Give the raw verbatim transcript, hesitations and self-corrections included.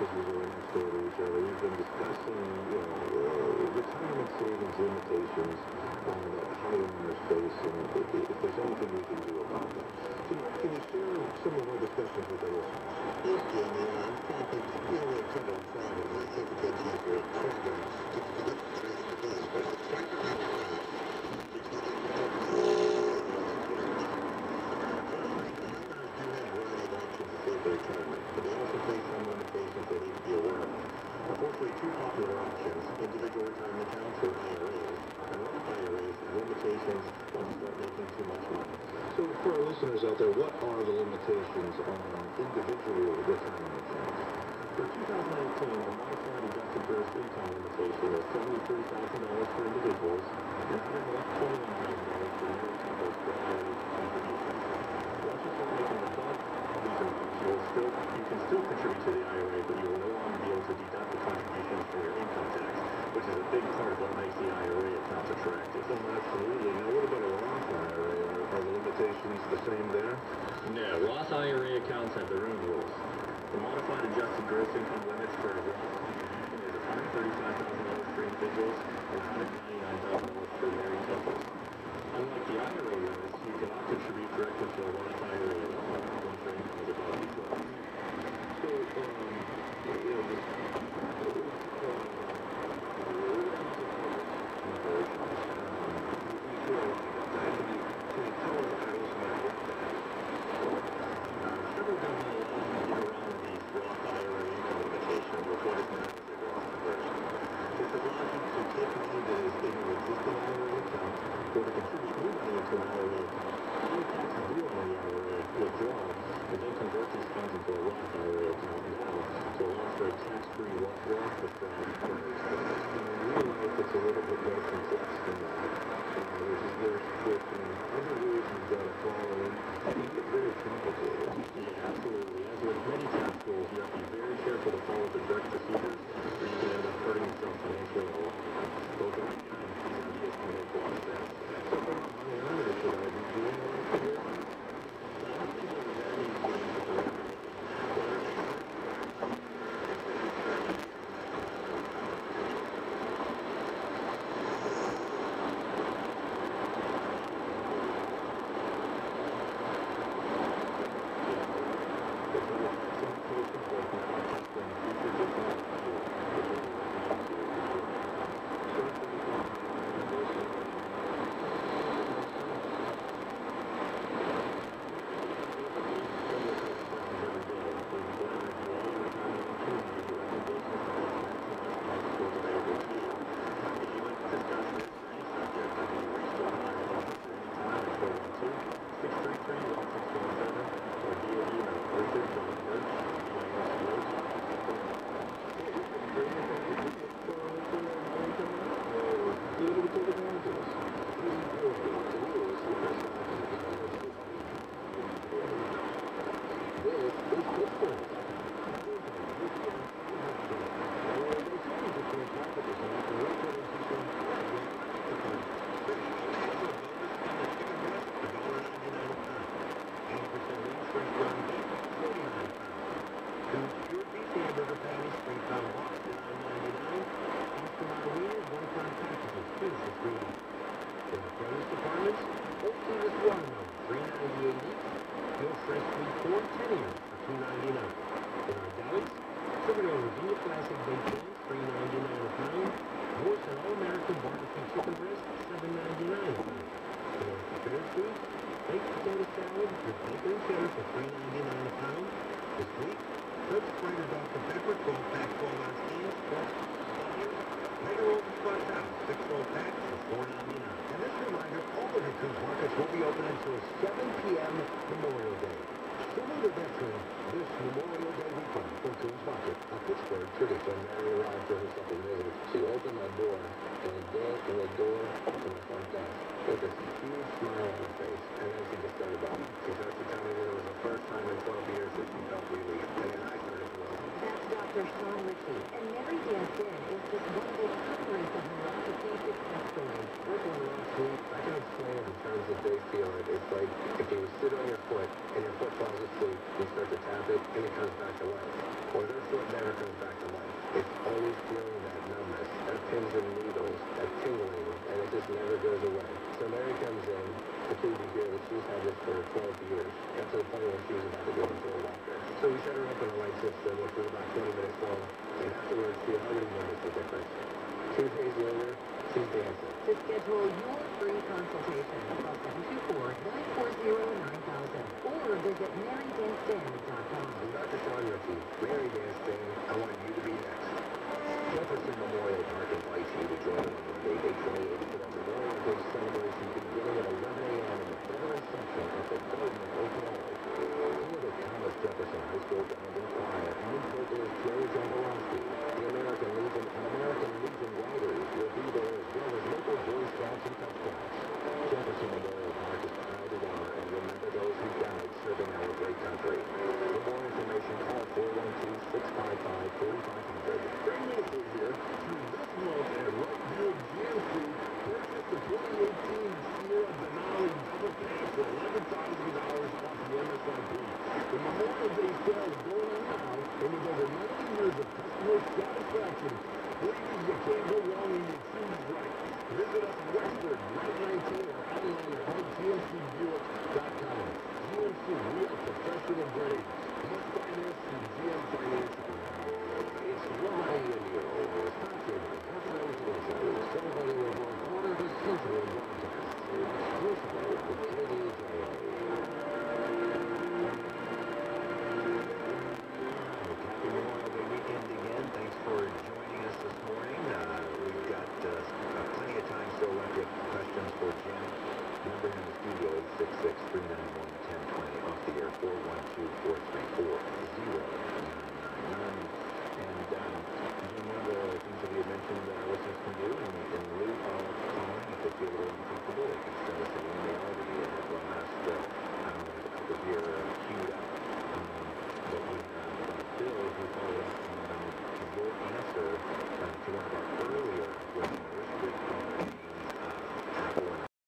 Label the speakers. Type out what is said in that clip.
Speaker 1: because we were next door to each other, we've been discussing, you know, uh, retirement savings limitations on uh, how owners face and if, if there's anything we can do about that. Can, can you share some of our discussions with our listeners? Yes, Jim. Uh, I'm trying to think, you know, we're kind of traveling, and I think it's a easier program to conduct today's event, but it's quite a bit of time. Retirement, but they also face some limitations they need to be aware of. Unfortunately, two popular options, individual retirement accounts or I R As, and Roth I R As have limitations once you start making too much money. So for our listeners out there, what are the limitations on individual retirement accounts? For two thousand eighteen, the modified adjusted gross income limitation is seventy-three thousand dollars for individuals and one hundred twenty-one thousand dollars for married couples for I R A contributions. Once you start making above these amounts, you will still, you can still contribute to the I R A, but you will no longer be able to deduct the contributions from your income tax, which is a big part of what makes the I R A accounts attractive. Oh, absolutely. Now, what about a Roth I R A? Are, are the limitations the same there? No, Roth I R A accounts have their own rules. The modified adjusted gross income limits for a Roth contribution is one hundred thirty-five thousand dollars for individuals and one hundred ninety-nine thousand dollars for married couples. Unlike the I R A limits, you cannot contribute directly to a Roth I R A at all once your income is above these levels. So, um, you know, this, uh, several government laws get around these Roth I R A income limitations with what is known as a Roth conversion. This allows you to take money that is in your existing I R A account or to contribute new money into an I R A account. Any taxes due on the I R A withdrawal, and then convert these funds into a Roth I R A account now to allow for a tax-free Roth withdrawal from these funds. In real life, it's a little bit more complex than that. Uh, there's, there's, there's some other rules you've got to follow, and it can get very complicated. Yeah, absolutely. As with many tax rules, you have to be very careful to follow the correct procedures, or you can end up hurting yourself financially in the long run. Both of these ideas can make a lot of sense. So, from a money limited should I be doing anything here? I don't think there was any change to the record.
Speaker 2: And Mary Dance Inn is just one big covering for her to it escalate?
Speaker 3: First one last week, I can explain it in terms that they feel it. It's like if you sit on your foot and your foot falls asleep, you start to tap it and it comes back to life. Or their foot never comes back to life. It's always feeling that numbness, that pins and needles, that tingling, and it just never goes away. So Mary comes in, the baby here, that she's had this for twelve years. Got to the point where she was about to go into a walker. So we set her up in a light system, which was about twenty minutes long, and afterwards she already noticed the difference. Two days later, she's dancing.
Speaker 2: To schedule your free consultation, call seven two four, nine four zero, nine thousand or visit mary dance stand dot com.
Speaker 3: I'm Doctor Sean Ritchie, Mary Dance Stand. I want you to be next. Jefferson Memorial Park invites you to join them on Monday, May twenty-eighth for their Memorial Day celebration beginning at eleven a m in the veteran section at the Garden of Oklahoma. Here the Thomas Jefferson High School Band and Choir and vocalist Jerry Jamborowski, the American Legion and American Legion Riders will be there as well as local Boy Scouts and Cub Scouts. Jefferson Memorial Park is proud to honor and remember those who died serving our great country. For more information, call four one two, six five five, four five zero zero.
Speaker 1: Bring Minister here to this month at Rockville G M C. Purchase the twenty eighteen Sierra Denali Double Cab for eleven thousand dollars off the M S R P. The Memorial Day sale is going on now, and with over ninety years of customer satisfaction, please, you can't go wrong when you choose right. Visit us in Westford, Route nineteen, or online at G M C Buick dot com. G M C, we are professional grade. Must finance through G M Financial.
Speaker 3: It's Ryan O'Neill, sponsored by Capital Television, celebrating over a quarter of a century of broadcasts, exclusively on K D J A.
Speaker 4: Happy Memorial Day weekend again. Thanks for joining us this morning. Uh, we've got uh, plenty of time still left. If questions for Jim, number in the studio is six six, three nine one, one zero two zero. Off the air, four one two, four three four, zero nine nine nine. And um, Jim, one of the things that we had mentioned that our listeners can do in, in lieu of calling, if they feel a little uncomfortable, they can send us an email. We have one last, uh, I don't know, we have a couple here uh, queued up. Um, but we have uh, Bill who followed up on um, your answer uh, to one of our